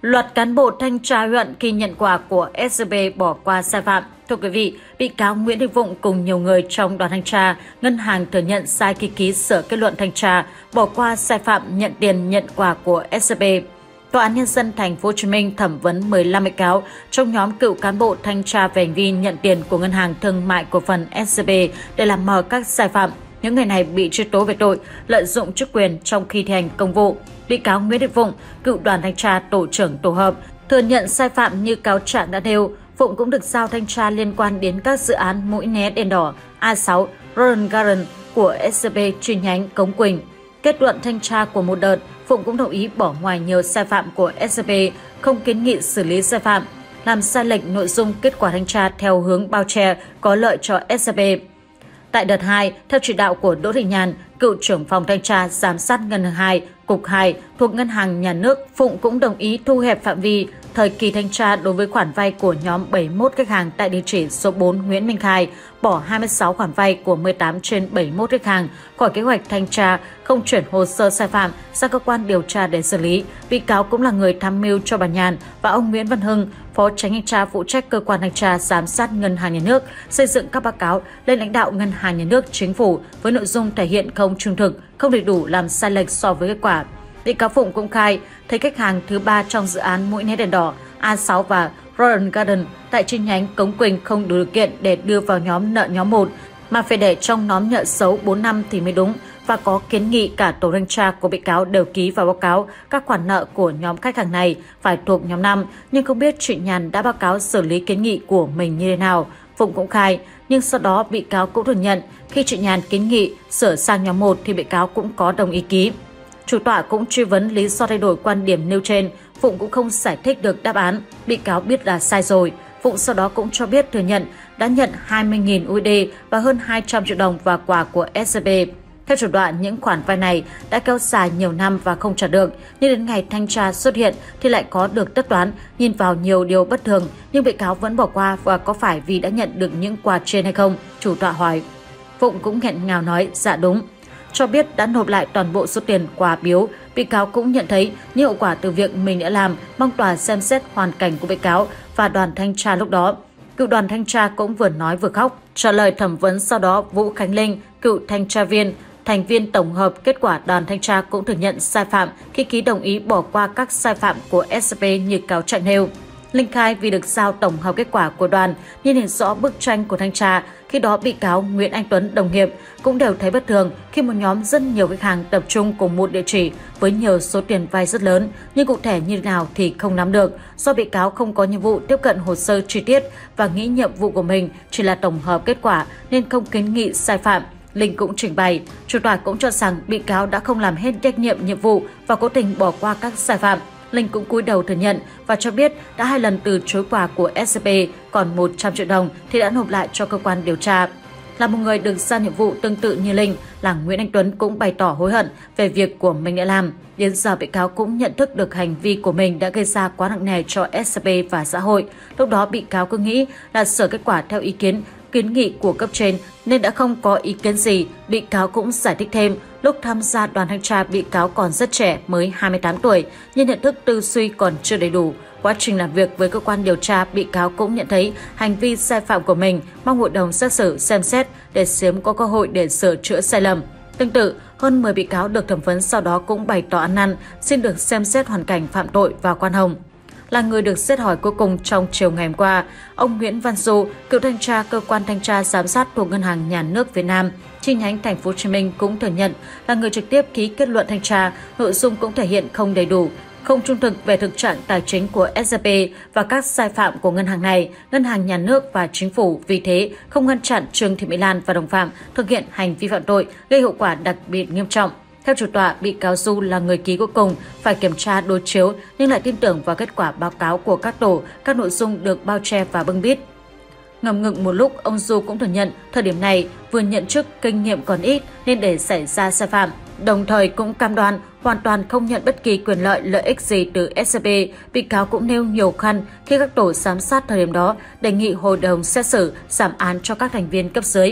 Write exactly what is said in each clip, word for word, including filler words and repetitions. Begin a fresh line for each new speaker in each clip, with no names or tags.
Loạt cán bộ thanh tra huyện khi nhận quà của ét xê bê bỏ qua sai phạm. Thưa quý vị, bị cáo Nguyễn Đình Phụng cùng nhiều người trong đoàn thanh tra, ngân hàng thừa nhận sai khi ký sửa kết luận thanh tra, bỏ qua sai phạm nhận tiền nhận quà của ét xê bê. Tòa án Nhân dân Thành phố Hồ Chí Minh thẩm vấn mười lăm bị cáo trong nhóm cựu cán bộ thanh tra về hành vi nhận tiền của Ngân hàng Thương mại Cổ phần ét xê bê để làm mờ các sai phạm. Những người này bị truy tố về tội lợi dụng chức quyền trong khi thi hành công vụ. Bị cáo Nguyễn Đình Phụng, cựu đoàn thanh tra tổ trưởng tổ hợp, thừa nhận sai phạm như cáo trạng đã nêu. Phụng cũng được giao thanh tra liên quan đến các dự án Mũi Né Đèn Đỏ, A sáu, Royal Garden của ét xê bê chi nhánh Cống Quỳnh. Kết luận thanh tra của một đợt, Phụng cũng đồng ý bỏ ngoài nhiều sai phạm của ét xê bê, không kiến nghị xử lý sai phạm, làm sai lệch nội dung kết quả thanh tra theo hướng bao che có lợi cho ét xê bê. Tại đợt hai, theo chỉ đạo của Đỗ Thị Nhàn, cựu trưởng phòng thanh tra giám sát ngân hàng hai, cục hai thuộc Ngân hàng Nhà nước, Phụng cũng đồng ý thu hẹp phạm vi thời kỳ thanh tra đối với khoản vay của nhóm bảy mươi mốt khách hàng tại địa chỉ số bốn Nguyễn Minh Khai, bỏ hai mươi sáu khoản vay của mười tám trên bảy mươi mốt khách hàng khỏi kế hoạch thanh tra, không chuyển hồ sơ sai phạm sang cơ quan điều tra để xử lý. Bị cáo cũng là người tham mưu cho bà Nhàn và ông Nguyễn Văn Hưng, Phó Chánh thanh tra phụ trách cơ quan thanh tra giám sát Ngân hàng Nhà nước, xây dựng các báo cáo lên lãnh đạo Ngân hàng Nhà nước, Chính phủ với nội dung thể hiện không trung thực, không đầy đủ, làm sai lệch so với kết quả. Bị cáo Phụng cũng khai thấy khách hàng thứ ba trong dự án Mũi Né Đèn Đỏ, A sáu và Royal Garden tại chi nhánh Cống Quỳnh không đủ điều kiện để đưa vào nhóm nợ nhóm một, mà phải để trong nhóm nợ xấu bốn năm thì mới đúng, và có kiến nghị cả tổ thanh tra của bị cáo đều ký vào báo cáo các khoản nợ của nhóm khách hàng này phải thuộc nhóm năm, nhưng không biết chị Nhàn đã báo cáo xử lý kiến nghị của mình như thế nào. Phụng cũng khai, nhưng sau đó bị cáo cũng thừa nhận khi chị Nhàn kiến nghị sửa sang nhóm một thì bị cáo cũng có đồng ý ký. Chủ tọa cũng truy vấn lý do thay đổi quan điểm nêu trên, Phụng cũng không giải thích được đáp án, bị cáo biết là sai rồi. Phụng sau đó cũng cho biết thừa nhận đã nhận hai mươi nghìn u ét đê và hơn hai trăm triệu đồng và quà của ét xê bê. Theo chủ tọa, những khoản vay này đã kéo dài nhiều năm và không trả được, nhưng đến ngày thanh tra xuất hiện thì lại có được tất toán, nhìn vào nhiều điều bất thường, nhưng bị cáo vẫn bỏ qua, và có phải vì đã nhận được những quà trên hay không? Chủ tọa hỏi. Phụng cũng nghẹn ngào nói, dạ đúng. Cho biết đã nộp lại toàn bộ số tiền quà biếu. Bị cáo cũng nhận thấy những hậu quả từ việc mình đã làm, mong tòa xem xét hoàn cảnh của bị cáo và đoàn thanh tra lúc đó. Cựu đoàn thanh tra cũng vừa nói vừa khóc. Trả lời thẩm vấn sau đó, Vũ Khánh Linh, cựu thanh tra viên, thành viên tổng hợp kết quả đoàn thanh tra cũng thừa nhận sai phạm khi ký đồng ý bỏ qua các sai phạm của ét xê bê như cáo trạng nêu. Linh khai vì được giao tổng hợp kết quả của đoàn nên hiện rõ bức tranh của thanh tra. Khi đó bị cáo Nguyễn Anh Tuấn đồng nghiệp cũng đều thấy bất thường khi một nhóm rất nhiều khách hàng tập trung cùng một địa chỉ với nhiều số tiền vay rất lớn, nhưng cụ thể như thế nào thì không nắm được. Do bị cáo không có nhiệm vụ tiếp cận hồ sơ chi tiết và nghĩ nhiệm vụ của mình chỉ là tổng hợp kết quả nên không kiến nghị sai phạm. Linh cũng trình bày, chủ tọa cũng cho rằng bị cáo đã không làm hết trách nhiệm nhiệm vụ và cố tình bỏ qua các sai phạm. Linh cũng cúi đầu thừa nhận và cho biết đã hai lần từ chối quà của ét xê bê, còn một trăm triệu đồng thì đã nộp lại cho cơ quan điều tra. Là một người được giao nhiệm vụ tương tự như Linh, là Nguyễn Anh Tuấn cũng bày tỏ hối hận về việc của mình đã làm. Đến giờ bị cáo cũng nhận thức được hành vi của mình đã gây ra quá nặng nề cho ét xê bê và xã hội. Lúc đó bị cáo cứ nghĩ là sửa kết quả theo ý kiến kiến nghị của cấp trên nên đã không có ý kiến gì. Bị cáo cũng giải thích thêm, lúc tham gia đoàn thanh tra bị cáo còn rất trẻ, mới hai mươi tám tuổi, nhưng nhận thức tư duy còn chưa đầy đủ. Quá trình làm việc với cơ quan điều tra, bị cáo cũng nhận thấy hành vi sai phạm của mình, mong hội đồng xét xử xem xét để sớm có cơ hội để sửa chữa sai lầm. Tương tự, hơn mười bị cáo được thẩm vấn sau đó cũng bày tỏ ăn năn, xin được xem xét hoàn cảnh phạm tội và khoan hồng. Là người được xét hỏi cuối cùng trong chiều ngày hôm qua, ông Nguyễn Văn Du, cựu thanh tra cơ quan thanh tra giám sát thuộc Ngân hàng Nhà nước Việt Nam, chi nhánh Thành phố Hồ Chí Minh cũng thừa nhận là người trực tiếp ký kết luận thanh tra, nội dung cũng thể hiện không đầy đủ, không trung thực về thực trạng tài chính của ét xê bê và các sai phạm của ngân hàng này, Ngân hàng Nhà nước và Chính phủ, vì thế không ngăn chặn Trương Thị Mỹ Lan và đồng phạm thực hiện hành vi phạm tội gây hậu quả đặc biệt nghiêm trọng. Theo chủ tọa, bị cáo Du là người ký cuối cùng, phải kiểm tra đối chiếu nhưng lại tin tưởng vào kết quả báo cáo của các tổ, các nội dung được bao che và bưng bít. Ngầm ngừng một lúc, ông Du cũng thừa nhận thời điểm này vừa nhận chức, kinh nghiệm còn ít nên để xảy ra sai phạm. Đồng thời cũng cam đoan hoàn toàn không nhận bất kỳ quyền lợi lợi ích gì từ ét xê bê. Bị cáo cũng nêu nhiều khăn khi các tổ giám sát thời điểm đó đề nghị hội đồng xét xử giảm án cho các thành viên cấp dưới.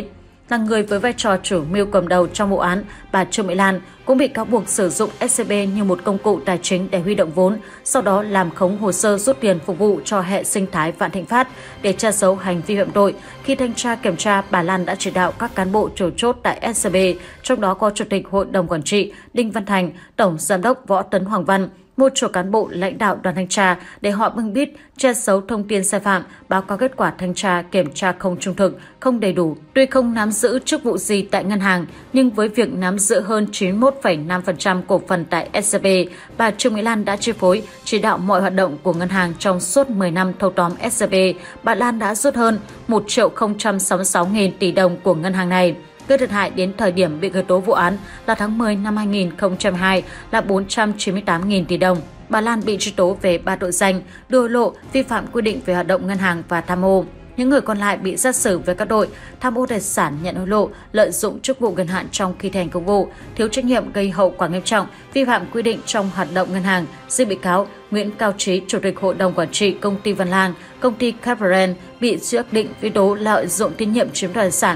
là người với vai trò chủ mưu cầm đầu trong vụ án, bà Trương Mỹ Lan cũng bị cáo buộc sử dụng ét xê bê như một công cụ tài chính để huy động vốn, sau đó làm khống hồ sơ rút tiền phục vụ cho hệ sinh thái Vạn Thịnh Phát để che giấu hành vi phạm tội. Khi thanh tra kiểm tra, bà Lan đã chỉ đạo các cán bộ chủ chốt tại ét xê bê, trong đó có Chủ tịch Hội đồng Quản trị Đinh Văn Thành, Tổng Giám đốc Võ Tấn Hoàng Văn, một số cán bộ lãnh đạo đoàn thanh tra để họ bưng bít, che giấu thông tin sai phạm, báo cáo kết quả thanh tra kiểm tra không trung thực, không đầy đủ. Tuy không nắm giữ chức vụ gì tại ngân hàng, nhưng với việc nắm giữ hơn chín mươi mốt phẩy năm phần trăm cổ phần tại ét xê bê, bà Trương Mỹ Lan đã chi phối, chỉ đạo mọi hoạt động của ngân hàng trong suốt mười năm thâu tóm ét xê bê. Bà Lan đã rút hơn một triệu không trăm sáu mươi sáu nghìn tỷ đồng của ngân hàng này. Gây thiệt hại đến thời điểm bị khởi tố vụ án là tháng mười năm hai nghìn không trăm hai mươi hai là bốn trăm chín mươi tám nghìn tỷ đồng. Bà Lan bị truy tố về ba tội danh đưa hối lộ, vi phạm quy định về hoạt động ngân hàng và tham ô. Những người còn lại bị xét xử về các tội tham ô tài sản, nhận hối lộ, lợi dụng chức vụ quyền hạn trong khi thi hành công vụ, thiếu trách nhiệm gây hậu quả nghiêm trọng, vi phạm quy định trong hoạt động ngân hàng. Riêng bị cáo Nguyễn Cao Trí, Chủ tịch Hội đồng Quản trị Công ty Văn Lang, Công ty Capren bị xác định vi tố lợi dụng tín nhiệm chiếm đoạt tài sản.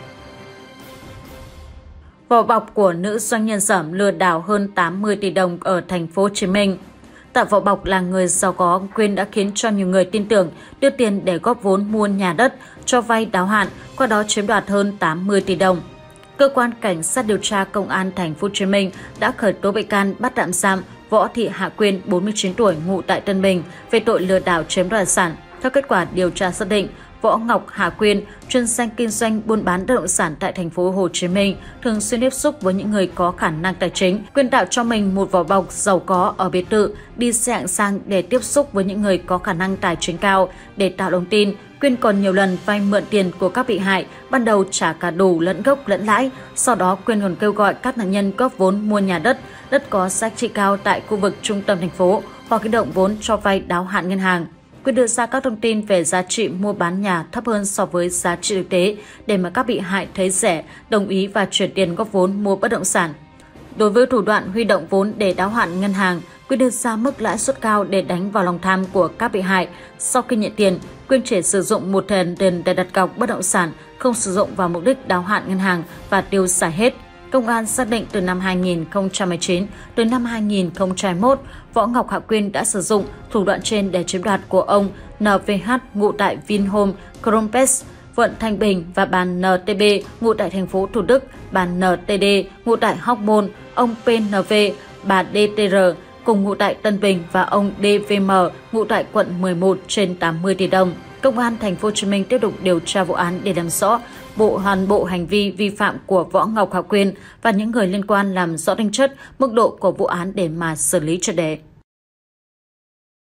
Vỏ bọc của nữ doanh nhân dởm lừa đảo hơn tám mươi tỷ đồng ở thành phố Hồ Chí Minh. Tạ Vỏ Bọc là người giàu có, Quyên đã khiến cho nhiều người tin tưởng, đưa tiền để góp vốn mua nhà đất, cho vay đáo hạn, qua đó chiếm đoạt hơn tám mươi tỷ đồng. Cơ quan cảnh sát điều tra Công an thành phố Hồ Chí Minh đã khởi tố bị can, bắt tạm giam Võ Thị Hạ Quyên, bốn mươi chín tuổi, ngụ tại Tân Bình về tội lừa đảo chiếm đoạt tài sản. Theo kết quả điều tra xác định, Võ Ngọc Hà Quyên, chuyên danh kinh doanh buôn bán bất động sản tại thành phố Hồ Chí Minh, thường xuyên tiếp xúc với những người có khả năng tài chính. Quyên tạo cho mình một vỏ bọc giàu có ở biệt thự, đi xe hạng sang để tiếp xúc với những người có khả năng tài chính cao. Để tạo lòng tin, Quyên còn nhiều lần vay mượn tiền của các bị hại, ban đầu trả cả đủ lẫn gốc lẫn lãi. Sau đó Quyên còn kêu gọi các nạn nhân góp vốn mua nhà đất, đất có giá trị cao tại khu vực trung tâm thành phố hoặc huy động vốn cho vay đáo hạn ngân hàng. Quyên đưa ra các thông tin về giá trị mua bán nhà thấp hơn so với giá trị thực tế để mà các bị hại thấy rẻ, đồng ý và chuyển tiền góp vốn mua bất động sản. Đối với thủ đoạn huy động vốn để đáo hạn ngân hàng, Quyên đưa ra mức lãi suất cao để đánh vào lòng tham của các bị hại. Sau khi nhận tiền, Quyên chỉ sử dụng một phần tiền để đặt cọc bất động sản, không sử dụng vào mục đích đáo hạn ngân hàng và tiêu xài hết. Công an xác định từ năm hai nghìn không trăm mười chín tới năm hai nghìn không trăm hai mươi mốt, Võ Ngọc Hạ Quyên đã sử dụng thủ đoạn trên để chiếm đoạt của ông en vê hát ngụ tại Vinhome Crompes, quận Thanh Bình và bà en tê bê ngụ tại thành phố Thủ Đức, bà en tê đê ngụ tại Hóc Môn, ông pê en vê, bà đê tê rờ cùng ngụ tại Tân Bình và ông đê vê em ngụ tại quận mười một trên tám mươi tỷ đồng. Công an thành phố Hồ Chí Minh tiếp tục điều tra vụ án để làm rõ bộ hoàn bộ hành vi vi phạm của Võ Ngọc Hạ Quyên và những người liên quan, làm rõ tính chất, mức độ của vụ án để mà xử lý triệt để.